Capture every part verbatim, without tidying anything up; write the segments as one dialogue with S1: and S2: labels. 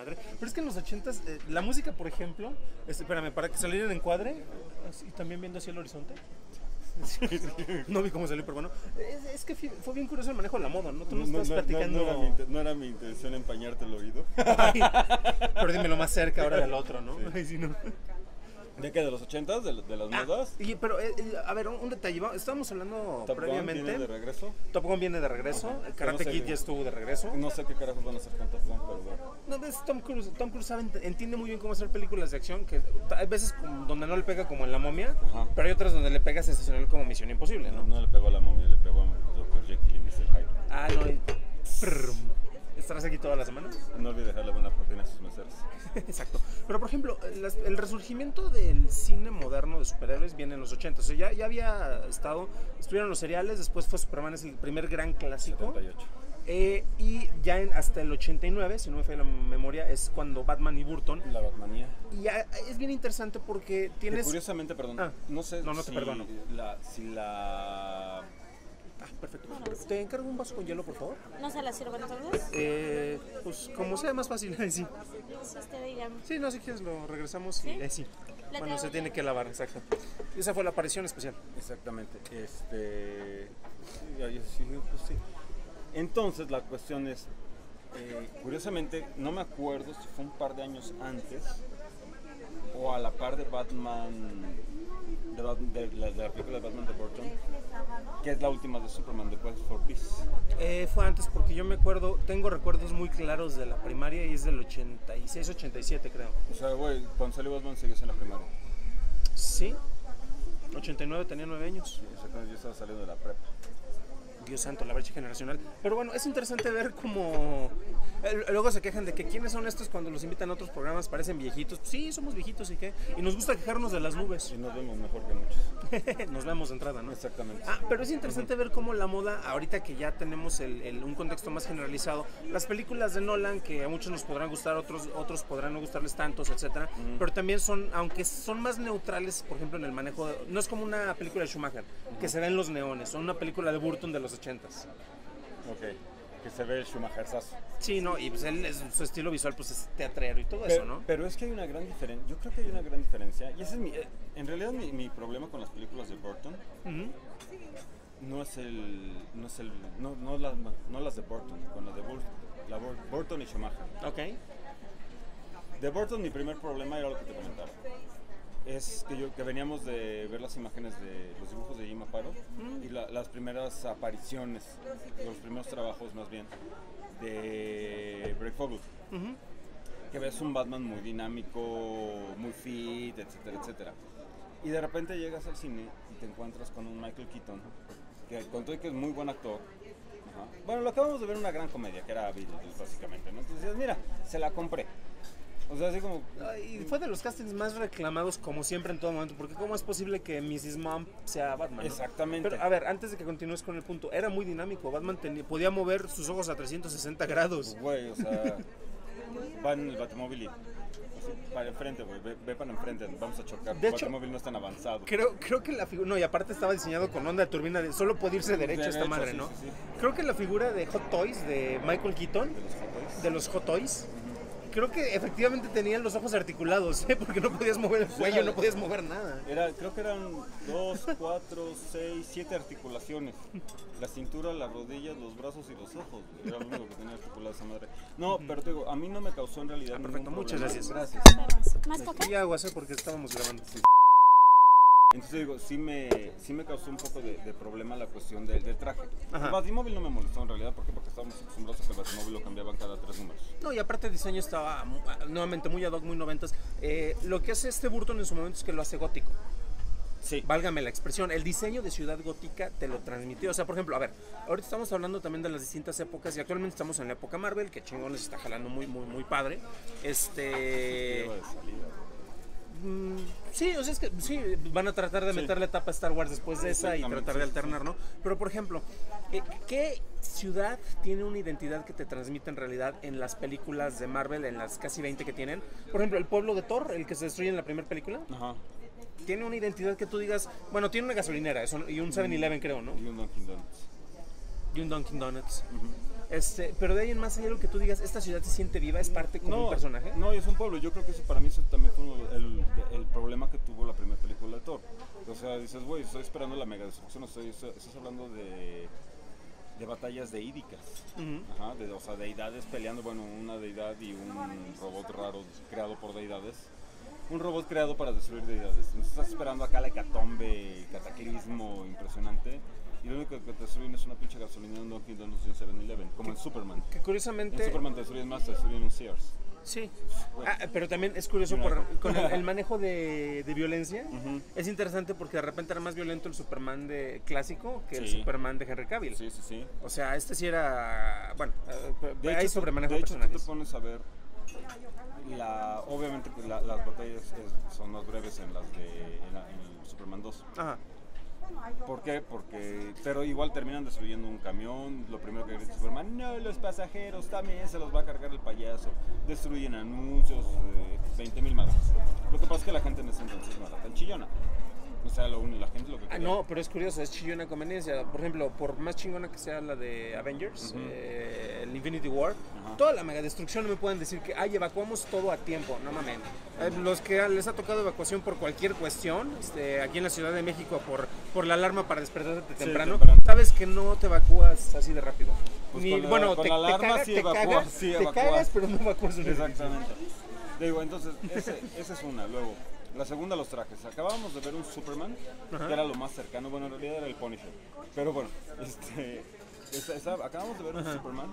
S1: madre. Pero es que en los ochentas, eh, la música, por ejemplo, es, espérame, para que saliera en encuadre, y también viendo hacia el horizonte. No vi cómo salió, pero bueno. Es, es que fue bien curioso el manejo de la moda, ¿no? Tú nos
S2: no,
S1: estás
S2: no,
S1: platicando.
S2: No, no, era mi, no era mi intención empañarte el oído.
S1: Ay, pero dímelo más cerca ahora del otro, ¿no?
S2: Sí.
S1: Ay, sí, no.
S2: ¿De qué? ¿De los ochentas? ¿De, de las
S1: Ah,
S2: modas?
S1: y, pero, eh, a ver, un, un detalle. Estábamos hablando
S2: Top
S1: previamente.
S2: Gun viene de regreso.
S1: Top Gun viene de regreso.
S2: Ajá.
S1: Karate
S2: No sé,
S1: Kid ya estuvo de regreso.
S2: No sé qué carajos van a hacer con Top Gun, pero bueno.
S1: No, ves, Tom Cruise, Tom Cruise sabe, entiende muy bien cómo hacer películas de acción, que hay veces como donde no le pega como en La Momia,
S2: Ajá.
S1: pero hay otras donde le pega sensacional como Misión Imposible, ¿no?
S2: No, no le pegó a la momia, le pegó a doctor Jekyll y mister Hyde.
S1: Ah, no, y... Prrr. ¿Estarás aquí toda la semana?
S2: No olvide dejarle buena propina a sus meseros.
S1: Exacto. Pero por ejemplo, las, el resurgimiento del cine moderno de superhéroes viene en los ochenta. O sea, ya, ya había estado, estuvieron los seriales, después fue Superman, es el primer gran clásico.
S2: setenta y ocho.
S1: Eh, y ya en, hasta el ochenta y nueve, si no me falla la memoria, es cuando Batman y Burton.
S2: La Batmanía.
S1: Y ya, es bien interesante porque tienes...
S2: Que curiosamente, perdón,
S1: Ah,
S2: no sé
S1: no, no te
S2: si,
S1: perdono.
S2: La, si la...
S1: Ah, perfecto. ¿Te encargo un vaso con hielo, por favor?
S3: ¿No se la sirven todas?
S1: Eh, pues como sea más fácil, sí.
S3: Si usted diga.
S1: Sí, no, si quieres lo regresamos y
S3: ¿Sí?
S1: eh, sí.
S3: Le
S1: Bueno, se
S3: traigo
S1: tiene
S3: hielo.
S1: que lavar, exacto. Y esa fue la aparición especial.
S2: Exactamente. Este... Sí, ahí sí, pues sí. Entonces la cuestión es, eh, curiosamente, no me acuerdo si fue un par de años antes o a la par de Batman, de, Bat- de la, de la película de Batman de Burton, que es la última de Superman, de Quest for Peace.
S1: Eh, fue antes porque yo me acuerdo, tengo recuerdos muy claros de la primaria y es del ochenta y seis, ochenta y siete creo.
S2: O sea, güey, cuando salió Batman seguías en la primaria.
S1: Sí, ochenta y nueve, tenía nueve años.
S2: Sí, exactamente, yo estaba saliendo de la prepa.
S1: Dios santo, la brecha generacional. Pero bueno, es interesante ver cómo... eh, Luego se quejan de que quiénes son estos cuando los invitan a otros programas, parecen viejitos. Sí, somos viejitos y qué. Y nos gusta quejarnos de las nubes.
S2: Y nos vemos mejor que muchos.
S1: Nos vemos de entrada, ¿no?
S2: Exactamente.
S1: Ah, pero es interesante ver cómo la moda, ahorita que ya tenemos el, el- un contexto más generalizado, las películas de Nolan, que a muchos nos podrán gustar, otros otros podrán no gustarles tantos, etcétera,
S2: Ujú.
S1: pero también son, aunque son más neutrales, por ejemplo, en el manejo, de- no es como una película de Schumacher, que se ven los neones, son una película de Burton de los ochentas.
S2: Ok, que se ve el Schumacherzazo.
S1: Sí, no, y pues él, es- su estilo visual pues es teatrero y todo
S2: Pero,
S1: eso, ¿no?
S2: pero es que hay una gran diferencia. Yo creo que hay una gran diferencia. Y ese es mi. eh, En realidad, mi, mi problema con las películas de Burton
S1: Ujú.
S2: no es el. No es el. No, no, las, no las de Burton, con las de Burton. La Bur- Burton y Schumacher.
S1: Ok.
S2: De Burton, mi primer problema era lo que te comentaba. Es que yo que veníamos de ver las imágenes de los dibujos de Jim Aparo y la- las primeras apariciones, los primeros trabajos más bien, de Greg Fogel.
S1: Ujú.
S2: Que ves un Batman muy dinámico, muy fit, etcétera, etcétera. Y de repente llegas al cine y te encuentras con un Michael Keaton, que con todo y que es muy buen actor. Ajá. Bueno, lo acabamos de ver en una gran comedia, que era Beetlejuice, básicamente, ¿no? Entonces dices, mira, se la compré. O sea, así como...
S1: Y fue de los castings más reclamados como siempre en todo momento, porque ¿cómo es posible que missus Mom sea Batman? ¿no?
S2: Exactamente.
S1: Pero a ver, antes de que continúes con el punto, era muy dinámico, Batman tenía- podía mover sus ojos a trescientos sesenta grados.
S2: Güey, o sea, va en el Batimóvil y... así, para enfrente, güey, ve, ve para enfrente, vamos a chocar.
S1: De
S2: El
S1: hecho,
S2: Batimóvil no es tan avanzado.
S1: Creo, creo que la figura, no, y aparte estaba diseñado con onda de turbina, de, solo podía irse derecho, esta
S2: Derecho,
S1: madre,
S2: sí,
S1: ¿no?
S2: sí, sí.
S1: Creo que la figura de Hot Toys, de Michael Keaton,
S2: De los Hot Toys.
S1: de los Hot Toys, creo que efectivamente tenían los ojos articulados, ¿eh? Porque no podías mover el cuello,
S2: era-
S1: no podías mover nada.
S2: Era, creo que eran dos, cuatro, seis, siete articulaciones. La cintura, las rodillas, los brazos y los ojos. güey. Era lo único que tenía articulado esa madre. No, pero te digo, a mí no me causó en realidad.
S1: Ah, perfecto,
S2: ningún
S1: muchas
S2: problema.
S1: gracias.
S2: Gracias.
S3: ¿Más café?
S1: Y aguas, ¿eh? Porque estábamos grabando.
S2: Entonces digo, sí me, sí me causó un poco de, de problema la cuestión del, del traje.
S1: Ajá.
S2: El Batimóvil no me molestó en realidad, ¿por qué? Porque estábamos acostumbrados a que el Batimóvil lo cambiaban cada tres números.
S1: No, y aparte el diseño estaba mu- nuevamente muy ad hoc, muy noventas. Eh, lo que hace este Burton en su momento es que lo hace gótico.
S2: Sí.
S1: Válgame la expresión, el diseño de Ciudad Gótica te lo transmitió. O sea, por ejemplo, a ver, ahorita estamos hablando también de las distintas épocas y actualmente estamos en la época Marvel, que chingón les está jalando muy, muy, muy padre. Este...
S2: Lleva de salida.
S1: mm, sí, o sea, es que sí, van a tratar de
S2: Sí.
S1: meter la etapa Star Wars después de esa y
S2: Exactamente,
S1: tratar de
S2: sí, sí,
S1: alternar, ¿no? Pero, por ejemplo, eh, ¿qué ciudad tiene una identidad que te transmite en realidad en las películas de Marvel, en las casi veinte que tienen? Por ejemplo, el pueblo de Thor, el que se destruye en la primera película,
S2: Ajá.
S1: tiene una identidad que tú digas, bueno, tiene una gasolinera eso, y un seven eleven creo, ¿no?
S2: Y un Dunkin' Donuts.
S1: Y un Dunkin' Donuts.
S2: Ujú.
S1: Este, pero de ahí en más hay algo que tú digas, esta ciudad se siente viva, es parte como
S2: No,
S1: un personaje.
S2: no, es un pueblo. Yo creo que eso para mí eso también fue uno- el, el problema que tuvo la primera película de Thor. O sea, dices, güey, estoy esperando la mega destrucción, estoy, estoy- estás hablando de, de batallas deídicas.
S1: Ujú.
S2: Ajá, de, o sea, deidades peleando, bueno, una deidad y un robot raro creado por deidades. Un robot creado para destruir deidades. Entonces estás esperando acá la hecatombe, cataclismo impresionante. Y lo único que te destruyen es una pinche gasolina en un Dunkin' Donuts y un seven eleven, como en Superman.
S1: Que
S2: En
S1: curiosamente...
S2: Superman te destruyen más, te destruyen un Sears.
S1: Sí.
S2: Bueno.
S1: Ah, pero también es curioso por, con el, el manejo de, de violencia.
S2: Ujú.
S1: Es interesante porque de repente era más violento el Superman de clásico que el
S2: Sí.
S1: Superman de Henry Cavill.
S2: Sí, sí, sí.
S1: O sea, este sí era... Bueno, eh,
S2: De
S1: hay
S2: hecho,
S1: sobremanejo
S2: de
S1: de
S2: hecho tú te
S1: personajes.
S2: pones a ver, la, obviamente que la- las batallas es- son más breves en las de en, la- en Superman dos.
S1: Ajá.
S2: ¿Por qué? Porque, pero igual terminan destruyendo un camión, lo primero que grita Superman, no, los pasajeros también se los va a cargar el payaso, destruyen anuncios, eh, veinte mil madres. Lo que pasa es que la gente en ese entonces no era tan chillona. O sea, lo, un- la gente lo que
S1: Ah,
S2: quería...
S1: no, pero es curioso, es chillona conveniencia. Por ejemplo, por más chingona que sea la de Avengers,
S2: Ujú.
S1: eh, el Infinity War,
S2: Ajá.
S1: toda la mega destrucción no me pueden decir que, ay, evacuamos todo a tiempo. No mames. Eh, los que les ha tocado evacuación por cualquier cuestión, este, aquí en la Ciudad de México, por, por la alarma para despertarte
S2: Sí,
S1: temprano,
S2: temprano.
S1: sabes que no te evacúas así de rápido.
S2: Pues
S1: Ni,
S2: con la-
S1: bueno,
S2: con
S1: te,
S2: la
S1: te
S2: alarma
S1: cagas,
S2: sí
S1: te
S2: evacúas,
S1: cagas,
S2: sí
S1: te
S2: evacúas.
S1: cagas, pero no evacúas un edificio.
S2: Exactamente. Digo, entonces, ese, esa es una. Luego, la segunda, los trajes. Acabábamos de ver un Superman,
S1: Ajá.
S2: que era lo más cercano. Bueno, en realidad era el Punisher. Pero bueno, este, esa- esa- acabamos de ver un
S1: Ajá.
S2: Superman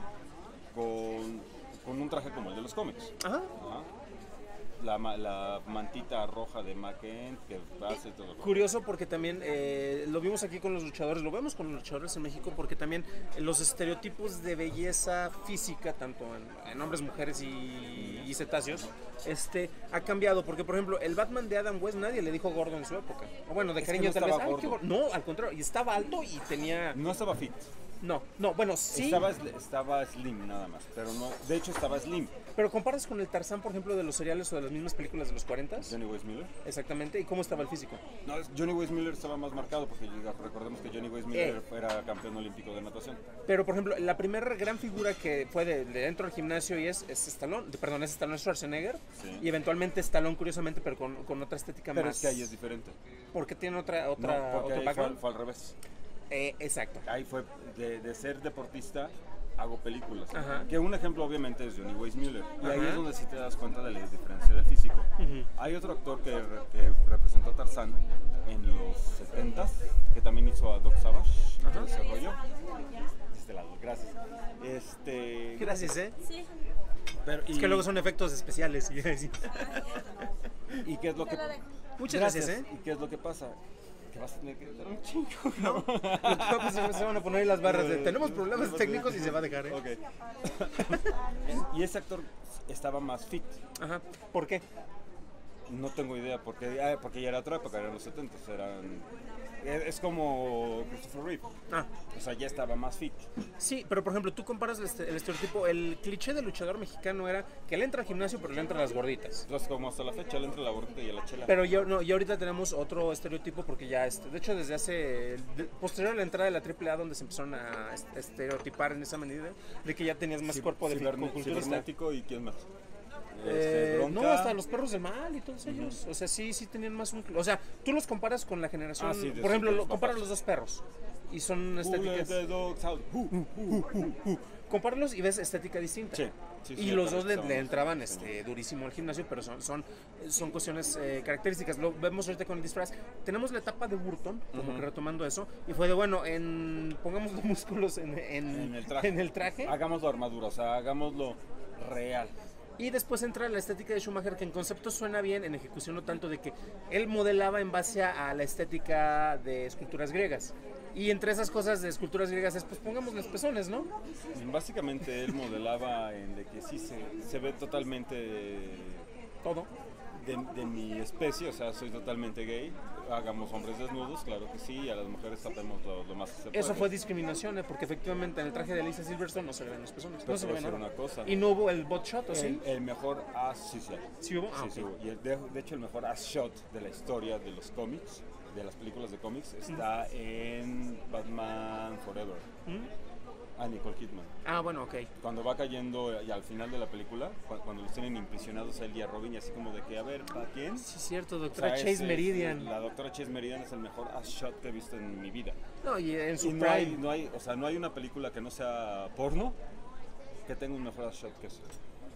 S2: con, con un traje como el de los cómics.
S1: Ajá.
S2: Ajá. La, ma- la mantita roja de McKent que hace todo.
S1: Curioso porque también eh, lo vimos aquí con los luchadores, lo vemos con los luchadores en México porque también los estereotipos de belleza física, tanto en, en hombres, mujeres y, y cetáceos, este, ha cambiado. Porque, por ejemplo, el Batman de Adam West nadie le dijo gordo en su época. O bueno, de
S2: Es que
S1: cariño
S2: no
S1: tal vez.
S2: estaba
S1: "Ay, qué
S2: gordo".
S1: gor-". No, al contrario, y estaba alto y tenía...
S2: No estaba fit.
S1: No, no, bueno, sí,
S2: Estaba, sl- estaba slim nada más. Pero no, de hecho estaba slim.
S1: pero comparas con el Tarzán, por ejemplo, de los seriales o de las mismas películas de los cuarenta.
S2: Johnny Weissmuller.
S1: Exactamente, ¿y cómo estaba el físico?
S2: No, es- Johnny Weissmuller estaba más marcado porque llega- recordemos que Johnny Weissmuller
S1: Eh.
S2: era campeón olímpico de natación.
S1: Pero, por ejemplo, la primera gran figura que fue de, de dentro del gimnasio y es, es Stallone, de- perdón, es Stallone Schwarzenegger.
S2: Sí.
S1: Y eventualmente Stallone, curiosamente, pero con, con otra estética
S2: Pero
S1: más.
S2: es que ahí es diferente.
S1: Porque tiene otra,
S2: No,
S1: otra,
S2: porque
S1: otro
S2: ahí fue,
S1: background.
S2: al- fue al revés.
S1: Eh, exacto.
S2: Ahí fue de, de ser deportista, hago películas.
S1: Ajá.
S2: Que un ejemplo obviamente es Johnny Weissmuller. Y ahí
S1: Ajá.
S2: es donde sí te das cuenta de la diferencia del físico.
S1: Ujú.
S2: Hay otro actor que, re- que representó a Tarzán en los setentas, que también hizo a Doc Savage,
S1: Ajá.
S2: todo ese rollo. De este lado, gracias. Este,
S1: Gracias, ¿eh?
S3: Sí.
S2: pero,
S1: Es que luego son efectos especiales. y- sí.
S2: ¿Y qué es lo que
S3: Te lo dejo.
S1: Muchas gracias, ¿eh?
S2: ¿Y qué es lo que pasa? Que vas a tener que dar un chingo, ¿no?
S1: Pues se se van a poner ahí las barras de tenemos problemas técnicos y se va a dejar, ¿eh?
S2: Ok. Y ese actor estaba más fit.
S1: Ajá. ¿Por qué?
S2: No tengo idea, porque, ah, porque ya era otra época, eran los setentas, eran... Es es como Christopher Reeve,
S1: Ah,
S2: o sea, ya estaba más fit.
S1: sí, pero por ejemplo, tú comparas el, este- el estereotipo, el cliché del luchador mexicano era que él entra al gimnasio pero le entra a las gorditas.
S2: Entonces, como hasta la fecha, le entra la gordita y a la chela.
S1: Pero ya, no, ya ahorita tenemos otro estereotipo porque ya, este, de hecho, desde hace, de- posterior a la entrada de la triple A, donde se empezaron a est- estereotipar en esa medida, de que ya tenías más
S2: Cib-
S1: cuerpo de
S2: ciberne-
S1: fisiculturista.
S2: cibernético y quién más.
S1: Eh,
S2: Este, Bronca.
S1: no, hasta los perros del mal y todos ellos. O sea, sí, sí tenían más un... O sea, tú los comparas con la generación...
S2: Ah, sí, de
S1: por ejemplo,
S2: sus
S1: lo, comparas
S2: papás.
S1: los dos perros. Y son
S2: Who let
S1: estéticas...
S2: the dogs out? Who, who, who, who, who.
S1: Compáralos y ves estética distinta.
S2: Sí, sí, sí,
S1: y
S2: ya
S1: los
S2: para
S1: dos le,
S2: que
S1: le
S2: estamos-
S1: entraban
S2: sí.
S1: este, durísimo al gimnasio, pero son, son, son cuestiones eh, características. Lo vemos ahorita con el disfraz. Tenemos la etapa de Burton, como
S2: Ujú.
S1: que retomando eso, y fue de, bueno, en, pongamos los músculos en, en,
S2: En el traje.
S1: en el traje.
S2: Hagámoslo armadura, o sea, hagámoslo real.
S1: Y después entra la estética de Schumacher, que en concepto suena bien, en ejecución no tanto, de que él modelaba en base a, a la estética de esculturas griegas. Y entre esas cosas de esculturas griegas es, pues pongamos los pezones, ¿no?
S2: Básicamente él modelaba en de que sí se, se ve totalmente
S1: Todo.
S2: de, de mi especie, o sea, soy totalmente gay. Hagamos hombres desnudos, claro que sí, y a las mujeres tapemos lo, lo más que se puede.
S1: Eso fue discriminación, ¿eh? Porque efectivamente en el traje de Alicia Silverstone no se le ven los pezones.
S2: Pero
S1: No se
S2: te
S1: le
S2: voy
S1: ve
S2: a decir
S1: nada.
S2: una cosa.
S1: Y no hubo el bot shot, ¿o sí?
S2: El, el mejor ass, sí, sí, hay.
S1: ¿Sí hubo? Ah,
S2: Sí, sí
S1: ok.
S2: hubo. Y el- de, de hecho el mejor ass shot de la historia de los cómics, de las películas de cómics, está en Batman Forever.
S1: ¿Mm?
S2: A Nicole Kidman.
S1: Ah, bueno, ok.
S2: Cuando va cayendo y al final de la película, cu- cuando los tienen imprisionados a él y a Robin, y así como de que, a ver, ¿para quién?
S1: Sí, es cierto,
S2: O
S1: doctora
S2: sea,
S1: Chase
S2: ese es-
S1: Meridian.
S2: La doctora Chase Meridian es el mejor ass shot que he visto en mi vida.
S1: No, y en su
S2: Y no
S1: prime.
S2: hay, no hay, o sea, no hay una película que no sea porno que tenga un mejor ass shot que eso.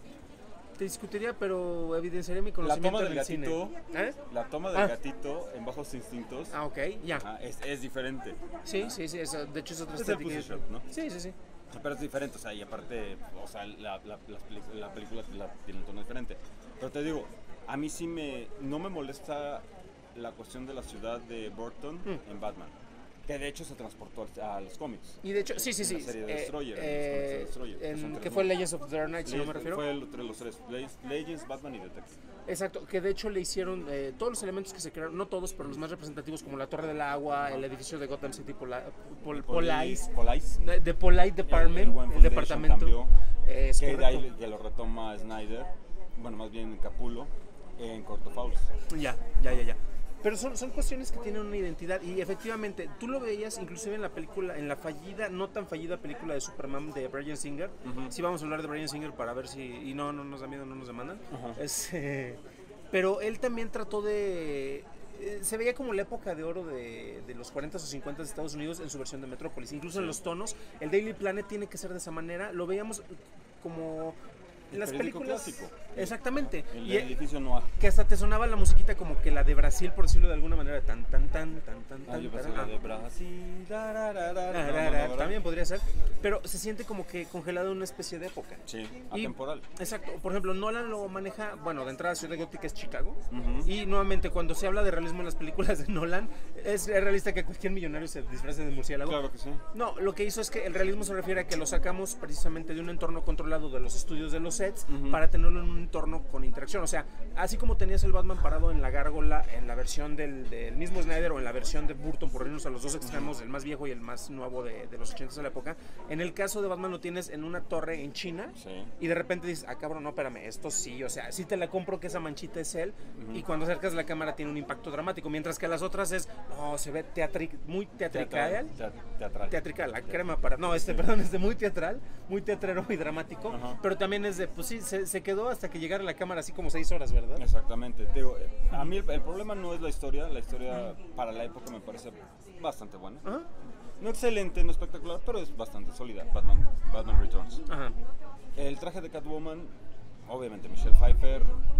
S1: Te discutiría, pero evidenciaría mi
S2: La
S1: conocimiento
S2: toma del
S1: del cine.
S2: gatito,
S1: ¿Eh?
S2: la toma del
S1: Ah.
S2: gatito en Bajos Instintos
S1: Ah, ok, ya.
S2: ajá, es, es diferente.
S1: Sí, sí, sí, eso, de hecho es otra
S2: Es el
S1: estética.
S2: pussy shot, ¿no?
S1: Sí, sí, sí.
S2: Pero es diferente, o sea, y aparte, o sea, la, la, las peli- la película la- tiene un tono diferente. Pero te digo, a mí sí me, no me molesta la cuestión de la ciudad de Burton
S1: Mm.
S2: en Batman. Que de hecho se transportó al- a los cómics.
S1: Y de hecho, sí, sí,
S2: En
S1: sí.
S2: la serie de
S1: eh,
S2: Destroyer, en los
S1: eh,
S2: cómics de Destroyer, que
S1: en-
S2: son
S1: que
S2: tres
S1: fue
S2: números.
S1: Legends of the Dark Knight, si no me refiero.
S2: Fue el- entre los tres, Legends, Legends, Batman y Detective.
S1: Exacto, que de hecho le hicieron eh, todos los elementos que se crearon, no todos, pero los más representativos, como la Torre del Agua, el edificio de Gotham City Pola, Pol- Police,
S2: Police.
S1: de Polite Department,
S2: el
S1: el,
S2: One Foundation
S1: departamento.
S2: cambió,
S1: Eh, es
S2: que de
S1: correcto.
S2: ahí que lo retoma Snyder, bueno, más bien Capullo, en Corto Faules.
S1: Ya, ya, ya, ya. Pero son, son cuestiones que tienen una identidad y efectivamente tú lo veías inclusive en la película, en la fallida, no tan fallida película de Superman de Bryan Singer.
S2: Ujú.
S1: Sí vamos a hablar de Bryan Singer para ver si, y no, no nos da miedo, no nos demandan.
S2: Ajá.
S1: Es, eh, pero él también trató de... eh, se veía como la época de oro de, de los cuarenta o cincuenta de Estados Unidos en su versión de Metrópolis. Incluso en los tonos, el Daily Planet tiene que ser de esa manera. Lo veíamos como...
S2: El
S1: las
S2: periódico
S1: películas...
S2: clásico.
S1: Exactamente.
S2: El
S1: Y-
S2: edificio Noir.
S1: que hasta te sonaba la musiquita como que la de Brasil, por decirlo de alguna manera, tan tan tan tan tan
S2: Ah,
S1: tan.
S2: yo pensé
S1: tan,
S2: la
S1: ah.
S2: de Brasil. dararara, no, no,
S1: Tarara,
S2: no, ¿verdad?
S1: también podría ser, pero se siente como que congelado en una especie de época.
S2: Sí,
S1: Y-
S2: atemporal.
S1: Exacto, por ejemplo, Nolan lo maneja, bueno, de entrada Ciudad Gótica es Chicago,
S2: Ujú.
S1: y nuevamente cuando se habla de realismo en las películas de Nolan, es realista que cualquier millonario se disfrace de murciélago.
S2: Claro que sí.
S1: No, lo que hizo es que el realismo se refiere a que lo sacamos precisamente de un entorno controlado de los estudios de los sets
S2: Ujú.
S1: para tenerlo en un entorno con interacción. O sea, así como tenías el Batman parado en la gárgola en la versión del, del mismo Snyder o en la versión de Burton, por irnos a los dos extremos, el más viejo y el más nuevo de, de los ochentas de la época, en el caso de Batman lo tienes en una torre en China
S2: Sí.
S1: y de repente dices, ah cabrón, no, espérame, esto sí, o sea, sí te la compro que esa manchita es él
S2: Ujú.
S1: y cuando acercas la cámara tiene un impacto dramático, mientras que las otras es, no, se ve teatri muy teatrical.
S2: Teatral. Teatral.
S1: Teatrical, la crema para... No, este, perdón, es de muy teatral, muy teatrero y dramático,
S2: Ajá.
S1: pero también es de, pues sí, se, se quedó hasta que llegara la cámara así como seis horas, ¿verdad?
S2: Exactamente. Te digo, eh, a mí el, el problema no es la historia. La historia para la época me parece bastante buena.
S1: Ajá,
S2: No excelente, no espectacular, pero es bastante sólida. Batman, Batman Returns.
S1: ajá.
S2: El traje de Catwoman, obviamente Michelle Pfeiffer,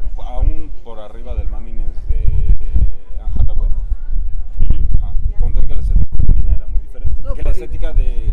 S2: aún por arriba del Mamines de Anne Hathaway.
S1: Ujú.
S2: Ajá. Contar que la estética femenina era muy diferente.
S1: No,
S2: que la
S1: pero-
S2: estética de,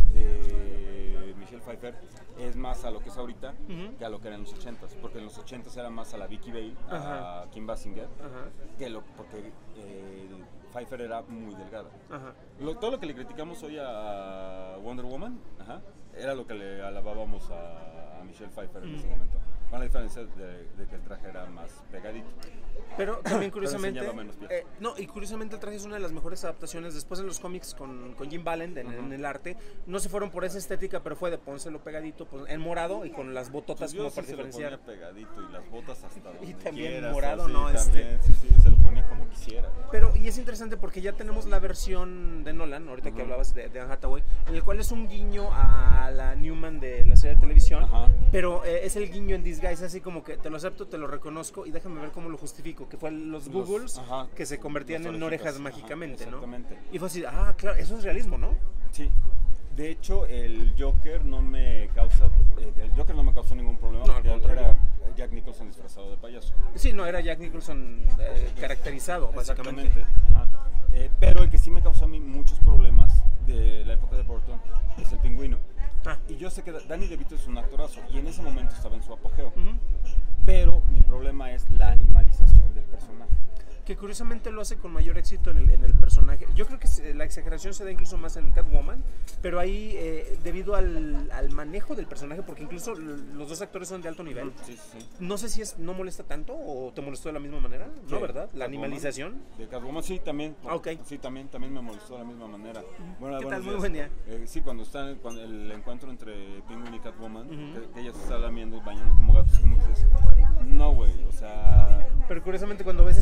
S2: de Michelle Pfeiffer es más a lo que es ahorita
S1: Ujú.
S2: que a lo que era en los ochentas. Porque en los ochentas era más a la Vicky Bale, a
S1: Ajá.
S2: Kim Basinger,
S1: Ajá,
S2: que lo, porque eh, Pfeiffer era muy delgada.
S1: ajá.
S2: Lo- todo lo que le criticamos hoy a Wonder Woman, ajá, era lo que le alabábamos a, a Michelle Pfeiffer en
S1: Mm.
S2: ese momento. Con la diferencia de, de que el traje era más pegadito.
S1: Pero también curiosamente,
S2: enseñaba menos piel.
S1: eh, no, y curiosamente el traje es una de las mejores adaptaciones después en los cómics con, con Jim Balent en,
S2: Ujú.
S1: en el arte. No se fueron por esa estética, pero fue de pónselo pegadito, pues, en morado y con las bototas
S2: Pues yo
S1: como
S2: sí
S1: para
S2: se lo
S1: diferenciar.
S2: ponía pegadito y las botas hasta donde
S1: Y también
S2: quieras,
S1: morado,
S2: así,
S1: ¿no?
S2: También,
S1: Este-
S2: sí, sí, se lo ponía como quisiera.
S1: Pero, y es interesante porque ya tenemos la versión de Nolan, ahorita que
S2: Ujú.
S1: hablabas de, de Anne Hathaway, en el cual es un guiño a la Newman de la serie de televisión,
S2: Ajá.
S1: pero eh, es el guiño en disguise, así como que te lo acepto, te lo reconozco y déjame ver cómo lo justifico, que fue los
S2: Los-
S1: Googles
S2: ajá,
S1: que se convertían
S2: las
S1: en
S2: orejitas,
S1: orejas
S2: ajá,
S1: mágicamente, ¿no?
S2: exactamente.
S1: Y fue así, ah, claro, eso es realismo, ¿no?
S2: Sí. De hecho, el Joker no me causa, eh, el Joker no me causó ningún problema.
S1: No, al
S2: porque
S1: contrario.
S2: era Jack Nicholson disfrazado de payaso.
S1: Sí, no, era Jack Nicholson eh, caracterizado, básicamente.
S2: Exactamente. Ajá. Eh, pero el que sí me causó a mí muchos problemas de la época de Burton es el Pingüino.
S1: Ah,
S2: Y yo sé que Danny DeVito es un actorazo y en ese momento estaba en su apogeo.
S1: ujú.
S2: Pero mi problema es la animalización del personaje.
S1: Que curiosamente lo hace con mayor éxito en el, en el personaje. Yo creo que se- la exageración se da incluso más en Catwoman, pero ahí eh, debido al, al manejo del personaje, porque incluso l- los dos actores son de alto nivel.
S2: Sí, sí, sí.
S1: No sé si es no molesta tanto o te molestó de la misma manera, ¿no?
S2: ¿Qué?
S1: ¿Verdad? La
S2: ¿Catwoman?
S1: animalización.
S2: De Catwoman sí, también.
S1: Ah, ok.
S2: Sí, también, también me molestó de la misma manera. Bueno,
S1: ¿Qué
S2: buenos
S1: tal? Muy
S2: días.
S1: buen día.
S2: Eh, sí, cuando está cuando el encuentro entre Penguin y Catwoman,
S1: Ujú.
S2: que, que ella se está lamiendo y bañando como gatos, como que dices, no, güey, o sea...
S1: Pero curiosamente cuando ves esa misma escena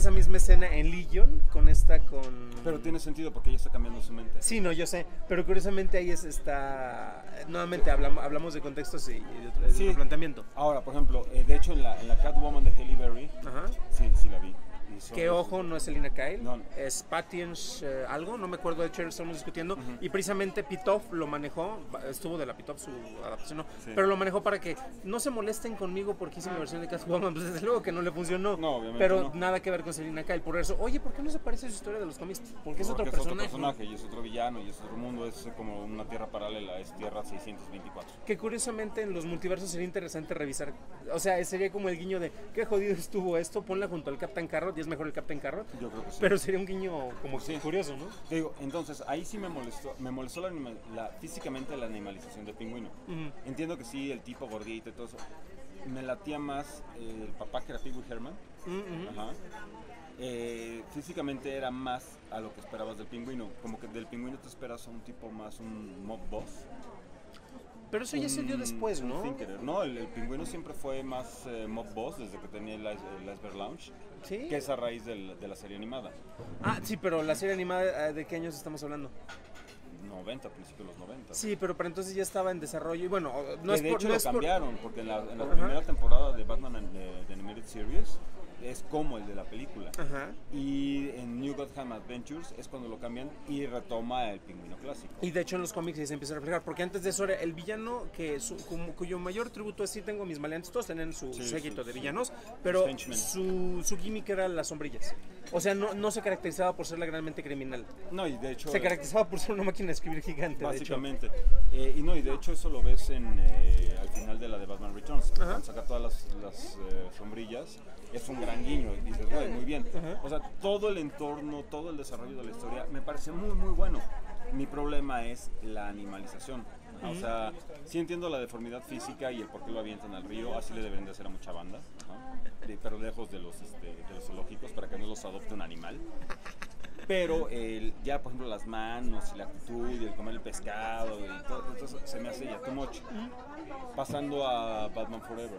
S1: escena en Legion con esta con...
S2: Pero tiene sentido porque ella está cambiando su mente.
S1: Sí, no, yo sé, pero curiosamente ahí es, está... Nuevamente hablamos, hablamos de contextos y, y de otro, de
S2: Sí.
S1: otro planteamiento.
S2: Ahora, por ejemplo, eh, de hecho en la, en la Catwoman de Halle Berry,
S1: Ajá.
S2: sí, sí la vi. Y son-
S1: Que ojo, no es Selina Kyle,
S2: No.
S1: es Patience eh, algo, no me acuerdo, de hecho estamos discutiendo, y precisamente Pitoff lo manejó, estuvo de la Pitoff su adaptación, no,
S2: Sí.
S1: pero lo manejó para que no se molesten conmigo porque hice mi versión de Catwoman, pues desde luego que no le funcionó,
S2: No, obviamente
S1: pero
S2: no.
S1: nada que ver con Selina Kyle, por eso, oye, ¿por qué no se parece a su historia de los cómics? Porque es
S2: Porque
S1: otro personaje.
S2: es otro personaje y es otro villano y es otro mundo, es como una tierra paralela, es Tierra seiscientos veinticuatro.
S1: Que curiosamente en los multiversos sería interesante revisar, o sea, sería como el guiño de qué jodido estuvo esto, ponla junto al Captain Carrot y es mejor el Captain Carrot.
S2: Yo creo que sí.
S1: Pero sería un guiño como
S2: Sí.
S1: curioso, ¿no?
S2: Te digo, entonces ahí sí me molestó, me molestó la, anima- la- físicamente la animalización del pingüino.
S1: Ujú.
S2: Entiendo que sí, el tipo gordito y todo eso. Me latía más eh, el papá que era Pee Wee Herman.
S1: Mm, ujú.
S2: Ajá. Eh, físicamente era más a lo que esperabas del pingüino. Como que del pingüino te esperas a un tipo más, un mob boss.
S1: Pero eso ya se dio
S2: un-
S1: después,
S2: un
S1: ¿no?
S2: thinker. No, el, el pingüino siempre fue más eh, mob boss desde que tenía el, Ice- el Iceberg Lounge.
S1: Sí.
S2: Que es a raíz del- de la serie animada.
S1: Ah, sí, pero la serie animada, eh, ¿de qué años estamos hablando?
S2: noventa, principios de los noventa.
S1: Sí, pero para entonces ya estaba en desarrollo y bueno, no
S2: Que
S1: es
S2: de
S1: por...
S2: hecho
S1: no
S2: lo
S1: es por-
S2: cambiaron, porque en la, en la
S1: Ajá.
S2: primera temporada de Batman and- de, de Animated Series es como el de la película.
S1: Ajá.
S2: Y en New Gotham Adventures es cuando lo cambian y retoma el pingüino clásico.
S1: Y de hecho en los cómics sí se empieza a reflejar, porque antes de eso era el villano que su- como- cuyo mayor tributo es, sí tengo mis maleantes, todos tenían su
S2: Sí,
S1: séquito
S2: su-
S1: de
S2: su-
S1: villanos, pero
S2: henchmen.
S1: su, su gimmick era las sombrillas. O sea, no, no se caracterizaba por ser la gran mente criminal,
S2: No, y de hecho...
S1: se caracterizaba por ser una máquina de escribir gigante, de hecho.
S2: Básicamente. Eh, y no, y de hecho eso lo ves en, eh, al final de la de Batman Returns.
S1: Ajá.
S2: Cuando saca todas las, las, eh, sombrillas, es un gran guiño. Y dices, güey, muy bien.
S1: Ajá.
S2: O sea, todo el entorno, todo el desarrollo de la historia me parece muy, muy bueno. Mi problema es la animalización. O sea, sí entiendo la deformidad física y el por qué lo avientan al río, así le deben de hacer a mucha banda, ¿no? De- pero lejos de los, este, de los zoológicos para que no los adopte un animal. Pero el, ya, por ejemplo, las manos y la actitud y el comer el pescado y todo, entonces se me hace ya too much. Pasando a Batman Forever.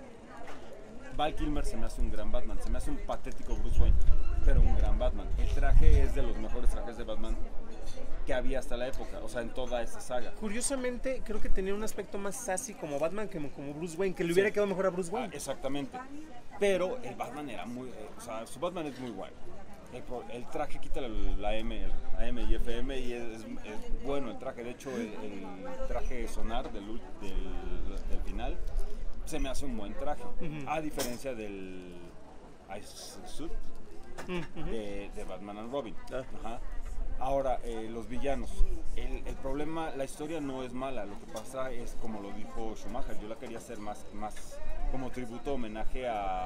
S2: Val Kilmer se me hace un gran Batman, se me hace un patético Bruce Wayne, pero un gran Batman. El traje es de los mejores trajes de Batman que había hasta la época, o sea, en toda esta saga.
S1: Curiosamente, creo que tenía un aspecto más sassy como Batman que como Bruce Wayne, que le hubiera
S2: Sí.
S1: quedado mejor a Bruce
S2: Ah,
S1: Wayne.
S2: exactamente. Pero el Batman era muy, eh, o sea, su Batman es muy guay. El, pro- el traje quita la, la M, el A M y F M y es, es- es bueno el traje. De hecho, el, el traje sonar del, ul- del, del final se me hace un buen traje.
S1: Ujú.
S2: A diferencia del Ice Suit
S1: Mm, ujú.
S2: de, de Batman and Robin.
S1: Ah.
S2: Ajá. Ahora, eh, los villanos. El, el problema, la historia no es mala. Lo que pasa es, como lo dijo Schumacher, yo la quería hacer más, más como tributo, homenaje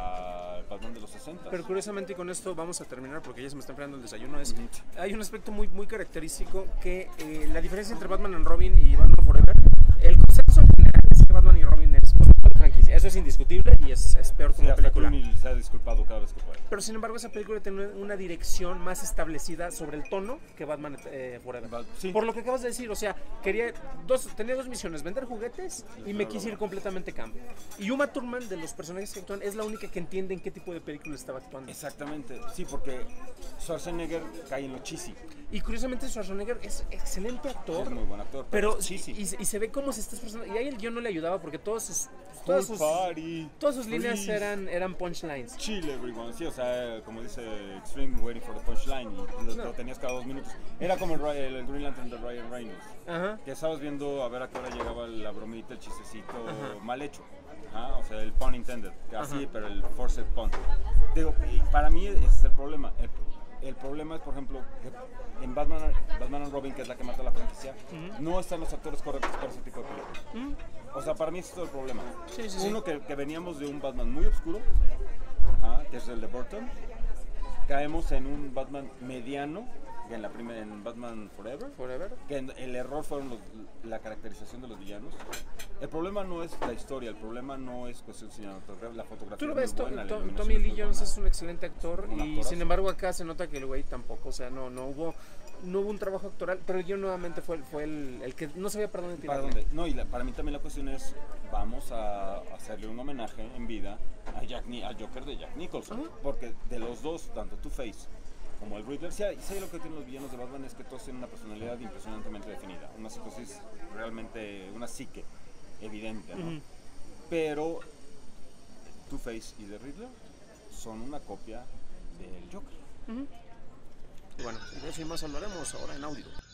S2: a Batman de los sesenta.
S1: Pero curiosamente, y con esto vamos a terminar porque ya se me está enfriando el desayuno, es,
S2: Ujú.
S1: hay un aspecto muy, muy característico que eh, la diferencia entre Batman and Robin y Batman Forever, el consenso en general es que Batman y Robin es pues, una franquicia. Eso es indiscutible y es, es peor
S2: Sí,
S1: como
S2: hasta
S1: película.
S2: Clooney se ha disculpado cada vez que puede.
S1: Pero sin embargo esa película tiene una dirección más establecida sobre el tono que Batman eh, Forever.
S2: Va- sí.
S1: Por lo que acabas de decir, o sea, quería dos, tenía dos misiones, vender juguetes y me
S2: pero
S1: quise
S2: lo-
S1: ir completamente campo. Y Uma Thurman, de los personajes que actúan, es la única que entiende en qué tipo de película estaba actuando.
S2: Exactamente, sí, porque Schwarzenegger cae en lo cheesy.
S1: Y curiosamente Schwarzenegger es excelente actor.
S2: Es muy buen actor,
S1: Pero
S2: pero es cheesy.
S1: y, y se ve cómo se está esforzando. Y ahí el guión no le ayudaba porque todos sus, todas
S2: Full
S1: sus,
S2: party,
S1: todas sus líneas
S2: freeze,
S1: eran, eran punchlines.
S2: Chill everyone, sí, o sea, como dice Extreme, waiting for the punchline, y lo,
S1: No.
S2: lo tenías cada dos minutos. Era como el, Ry- el Green Lantern de Ryan Reynolds,
S1: Ajá.
S2: que estabas viendo a ver a qué hora llegaba la bromita, el chistecito
S1: Ajá.
S2: mal hecho. Ajá, o sea, el pun intended, así,
S1: Ajá.
S2: pero el forced pun. Digo, y para mí ese es el problema. El, el problema es, por ejemplo, que en Batman, Batman and Robin, que es la que mata la franquicia,
S1: Ujú.
S2: no están los actores correctos para ese tipo de películas.
S1: Mm,
S2: O sea, para mí ese es todo el problema.
S1: Sí, sí, sí.
S2: Uno, que, que veníamos de un Batman muy oscuro, ajá, que es el de Burton. Caemos en un Batman mediano, que en la primera, en Batman Forever.
S1: Forever.
S2: Que en- el error fueron los- la caracterización de los villanos. El problema no es la historia, el problema no es cuestión cinematográfica, la fotografía.
S1: Tú lo
S2: es muy
S1: ves, To-
S2: buena, la
S1: To-
S2: iluminación
S1: Tommy
S2: es
S1: Lee
S2: muy
S1: Jones
S2: buena.
S1: es un excelente actor
S2: Un
S1: y
S2: actorazo.
S1: sin embargo acá se nota que el güey tampoco, o sea, no, no hubo no hubo un trabajo actoral, pero yo nuevamente fue, fue el, el que no sabía para dónde
S2: ¿Para
S1: tirarle.
S2: dónde? No, y la- para mí también la cuestión es, vamos a hacerle un homenaje en vida a, Jack, Ni- a Joker de Jack Nicholson.
S1: Ajá.
S2: Porque de los dos, tanto Two-Face como el Riddler. Sí, hay- sí, lo que tienen los villanos de Batman es que todos tienen una personalidad impresionantemente definida, una psicosis realmente, una psique evidente, ¿no?
S1: Ujú.
S2: Pero Two-Face y The Riddler son una copia del Joker.
S1: Bueno, de eso y más hablaremos ahora en audio.